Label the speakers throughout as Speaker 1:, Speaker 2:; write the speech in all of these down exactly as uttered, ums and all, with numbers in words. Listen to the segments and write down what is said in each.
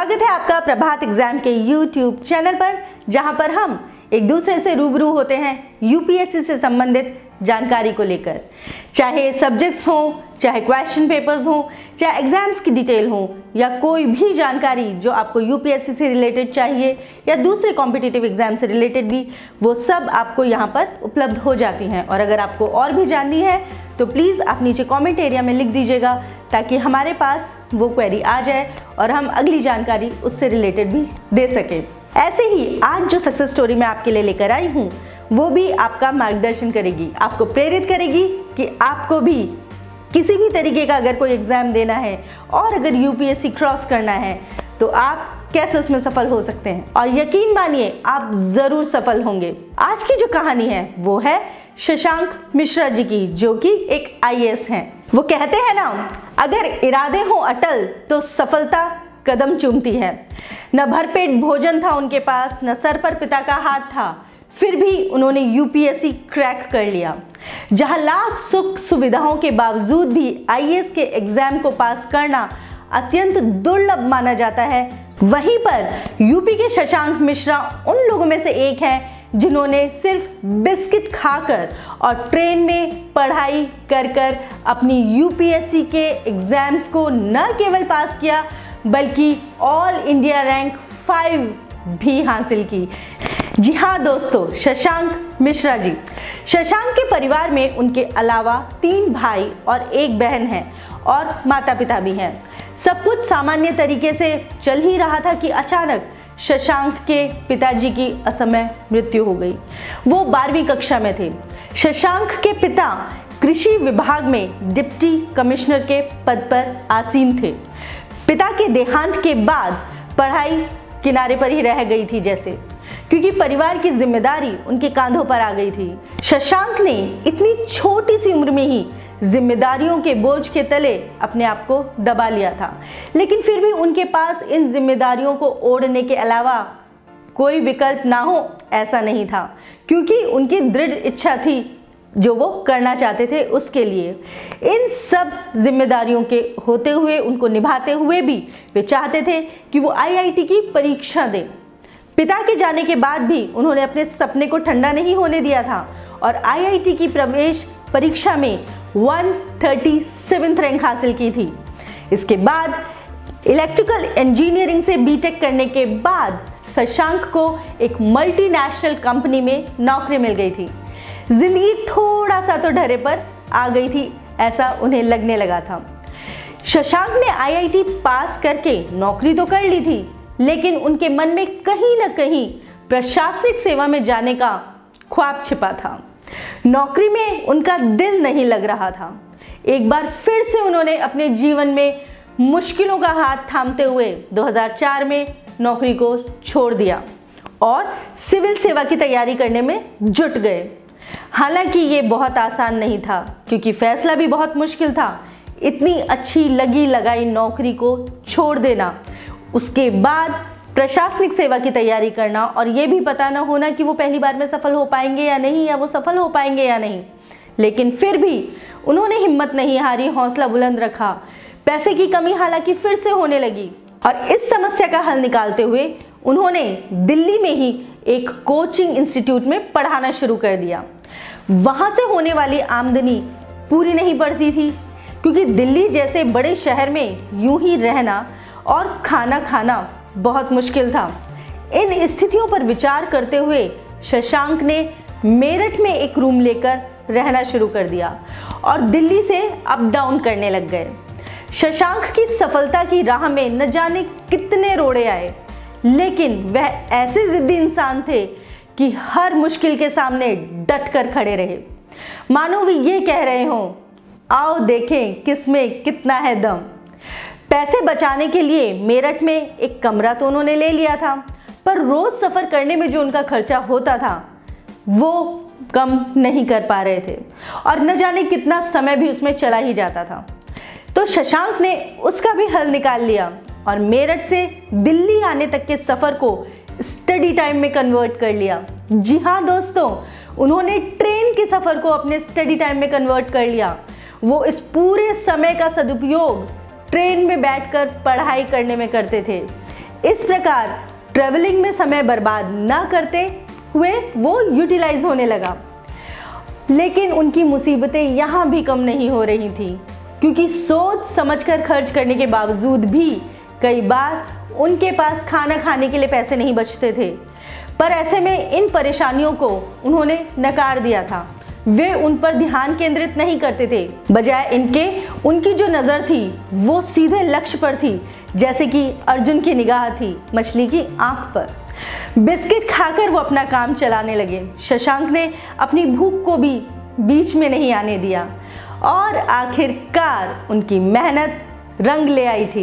Speaker 1: स्वागत है आपका प्रभात एग्जाम के यूट्यूब चैनल पर, जहां पर हम एक दूसरे से रूबरू होते हैं यूपीएससी से संबंधित जानकारी को लेकर। चाहे सब्जेक्ट्स हों, चाहे क्वेश्चन पेपर्स हों, चाहे एग्जाम्स की डिटेल हो, या कोई भी जानकारी जो आपको यूपीएससी से रिलेटेड चाहिए या दूसरे कॉम्पिटिटिव एग्जाम से रिलेटेड भी, वो सब आपको यहाँ पर उपलब्ध हो जाती हैं। और अगर आपको और भी जाननी है तो प्लीज़ आप नीचे कमेंट एरिया में लिख दीजिएगा, ताकि हमारे पास वो क्वेरी आ जाए और हम अगली जानकारी उससे रिलेटेड भी दे सकें। ऐसे ही आज जो सक्सेस स्टोरी मैं आपके लिए लेकर आई हूँ वो भी आपका मार्गदर्शन करेगी, आपको प्रेरित करेगी कि आपको भी किसी भी तरीके का अगर कोई एग्जाम देना है और अगर यूपीएससी क्रॉस करना है तो आप कैसे उसमें सफल हो सकते हैं। और यकीन मानिए आप जरूर सफल होंगे। आज की जो कहानी है वो है शशांक मिश्रा जी की, जो कि एक आई ए एस हैं। वो कहते हैं ना, अगर इरादे हो अटल तो सफलता कदम चूमती है। न भरपेट भोजन था उनके पास, न सर पर पिता का हाथ था, फिर भी उन्होंने यूपीएससी क्रैक कर लिया। जहां लाख सुख सुविधाओं के बावजूद भी आई ए एस के एग्जाम को पास करना अत्यंत दुर्लभ माना जाता है, वहीं पर यूपी के शशांक मिश्रा उन लोगों में से एक हैं जिन्होंने सिर्फ बिस्किट खाकर और ट्रेन में पढ़ाई कर कर अपनी यूपीएससी के एग्जाम्स को न केवल पास किया बल्कि ऑल इंडिया रैंक फाइव भी हासिल की। जी हाँ दोस्तों, शशांक मिश्रा जी। शशांक के परिवार में उनके अलावा तीन भाई और एक बहन है और माता पिता भी हैं। सब कुछ सामान्य तरीके से चल ही रहा था कि अचानक शशांक के पिताजी की असमय मृत्यु हो गई। वो बारहवीं कक्षा में थे। शशांक के पिता कृषि विभाग में डिप्टी कमिश्नर के पद पर आसीन थे। पिता के देहांत के बाद पढ़ाई किनारे पर ही रह गई थी, जैसे क्योंकि परिवार की जिम्मेदारी उनके कांधों पर आ गई थी। शशांक ने इतनी छोटी सी उम्र में ही जिम्मेदारियों के बोझ के तले अपने आप को दबा लिया था, लेकिन फिर भी उनके पास इन जिम्मेदारियों को ओढ़ने के अलावा कोई विकल्प ना हो ऐसा नहीं था, क्योंकि उनकी दृढ़ इच्छा थी जो वो करना चाहते थे उसके लिए। इन सब जिम्मेदारियों के होते हुए, उनको निभाते हुए भी वे चाहते थे कि वो आई आई टी की परीक्षा दें। पिता के जाने के बाद भी उन्होंने अपने सपने को ठंडा नहीं होने दिया था और आई आई टी की प्रवेश परीक्षा में एक सौ सैंतीसवीं रैंक हासिल की थी। इसके बाद इलेक्ट्रिकल इंजीनियरिंग से बी टेक करने के बाद शशांक को एक मल्टीनेशनल कंपनी में नौकरी मिल गई थी। जिंदगी थोड़ा सा तो ढर्रे पर आ गई थी, ऐसा उन्हें लगने लगा था। शशांक ने आई आई टी पास करके नौकरी तो कर ली थी, लेकिन उनके मन में कहीं ना कहीं प्रशासनिक सेवा में जाने का ख्वाब छिपा था। नौकरी में उनका दिल नहीं लग रहा था। एक बार फिर से उन्होंने अपने जीवन में मुश्किलों का हाथ थामते हुए दो हज़ार चार में नौकरी को छोड़ दिया और सिविल सेवा की तैयारी करने में जुट गए। हालांकि ये बहुत आसान नहीं था, क्योंकि फैसला भी बहुत मुश्किल था। इतनी अच्छी लगी लगाई नौकरी को छोड़ देना, उसके बाद प्रशासनिक सेवा की तैयारी करना और ये भी पता ना होना कि वो पहली बार में सफल हो पाएंगे या नहीं, या वो सफल हो पाएंगे या नहीं। लेकिन फिर भी उन्होंने हिम्मत नहीं हारी, हौसला बुलंद रखा। पैसे की कमी हालांकि फिर से होने लगी और इस समस्या का हल निकालते हुए उन्होंने दिल्ली में ही एक कोचिंग इंस्टीट्यूट में पढ़ाना शुरू कर दिया। वहां से होने वाली आमदनी पूरी नहीं पड़ती थी, क्योंकि दिल्ली जैसे बड़े शहर में यूं ही रहना और खाना खाना बहुत मुश्किल था। इन स्थितियों पर विचार करते हुए शशांक ने मेरठ में एक रूम लेकर रहना शुरू कर दिया और दिल्ली से अप डाउन करने लग गए। शशांक की सफलता की राह में न जाने कितने रोड़े आए, लेकिन वह ऐसे जिद्दी इंसान थे कि हर मुश्किल के सामने डट कर खड़े रहे। मानो वे ये कह रहे हों, आओ देखें किसमें कितना है दम। पैसे बचाने के लिए मेरठ में एक कमरा तो उन्होंने ले लिया था, पर रोज सफर करने में जो उनका खर्चा होता था वो कम नहीं कर पा रहे थे और न जाने कितना समय भी उसमें चला ही जाता था। तो शशांक ने उसका भी हल निकाल लिया और मेरठ से दिल्ली आने तक के सफर को स्टडी टाइम में कन्वर्ट कर लिया। जी हाँ दोस्तों, उन्होंने ट्रेन के सफर को अपने स्टडी टाइम में कन्वर्ट कर लिया। वो इस पूरे समय का सदुपयोग ट्रेन में बैठकर पढ़ाई करने में करते थे। इस प्रकार ट्रेवलिंग में समय बर्बाद ना करते हुए वो यूटिलाइज होने लगा। लेकिन उनकी मुसीबतें यहाँ भी कम नहीं हो रही थी, क्योंकि सोच समझकर खर्च करने के बावजूद भी कई बार उनके पास खाना खाने के लिए पैसे नहीं बचते थे। पर ऐसे में इन परेशानियों को उन्होंने नकार दिया था। वे उन पर ध्यान केंद्रित नहीं करते थे, बजाय इनके उनकी जो नज़र थी वो सीधे लक्ष्य पर थी, जैसे कि अर्जुन की निगाह थी मछली की आंख पर। बिस्किट खाकर वो अपना काम चलाने लगे। शशांक ने अपनी भूख को भी बीच में नहीं आने दिया और आखिरकार उनकी मेहनत रंग ले आई थी।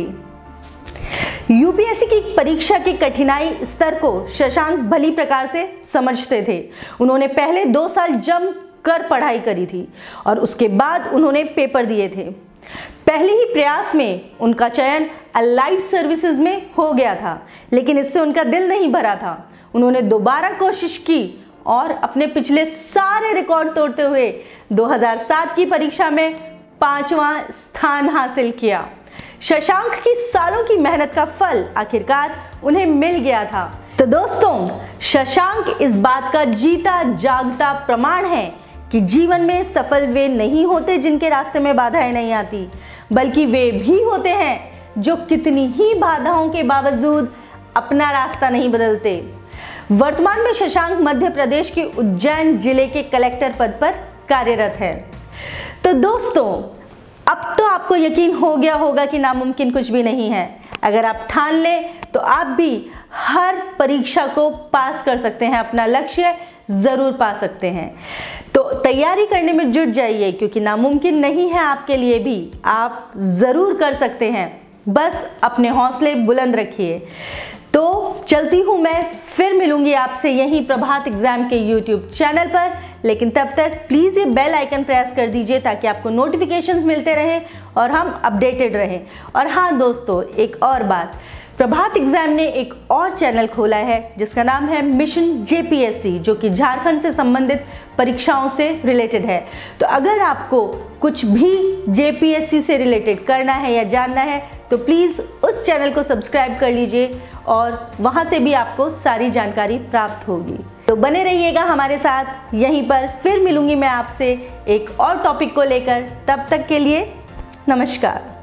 Speaker 1: यूपीएससी की परीक्षा के कठिनाई स्तर को शशांक भली प्रकार से समझते थे। उन्होंने पहले दो साल जम कर पढ़ाई करी थी और उसके बाद उन्होंने पेपर दिए थे। पहले ही प्रयास में उनका चयन अलाइड सर्विसेज में हो गया था, लेकिन इससे उनका दिल नहीं भरा था। उन्होंने दोबारा कोशिश की और अपने पिछले सारे रिकॉर्ड तोड़ते हुए दो हज़ार सात की परीक्षा में पांचवा स्थान हासिल किया। शशांक की सालों की मेहनत का फल आखिरकार उन्हें मिल गया था। तो दोस्तों, शशांक इस बात का जीता जागता प्रमाण है कि जीवन में सफल वे नहीं होते जिनके रास्ते में बाधाएं नहीं आती, बल्कि वे भी होते हैं जो कितनी ही बाधाओं के बावजूद अपना रास्ता नहीं बदलते। वर्तमान में शशांक मध्य प्रदेश के उज्जैन जिले के कलेक्टर पद पर कार्यरत है। तो दोस्तों, अब तो आपको यकीन हो गया होगा कि नामुमकिन कुछ भी नहीं है। अगर आप ठान लें तो आप भी हर परीक्षा को पास कर सकते हैं, अपना लक्ष्य जरूर पा सकते हैं। तो तैयारी करने में जुट जाइए, क्योंकि नामुमकिन नहीं है आपके लिए भी, आप जरूर कर सकते हैं। बस अपने हौसले बुलंद रखिए। तो चलती हूँ मैं, फिर मिलूंगी आपसे यहीं प्रभात एग्जाम के यूट्यूब चैनल पर। लेकिन तब तक प्लीज़ ये बेल आइकन प्रेस कर दीजिए ताकि आपको नोटिफिकेशंस मिलते रहें और हम अपडेटेड रहें। और हाँ दोस्तों, एक और बात, प्रभात एग्जाम ने एक और चैनल खोला है जिसका नाम है मिशन जेपीएससी, जो कि झारखंड से संबंधित परीक्षाओं से रिलेटेड है। तो अगर आपको कुछ भी जेपीएससी से रिलेटेड करना है या जानना है तो प्लीज़ उस चैनल को सब्सक्राइब कर लीजिए और वहाँ से भी आपको सारी जानकारी प्राप्त होगी। तो बने रहिएगा हमारे साथ यहीं पर। फिर मिलूंगी मैं आपसे एक और टॉपिक को लेकर। तब तक के लिए नमस्कार।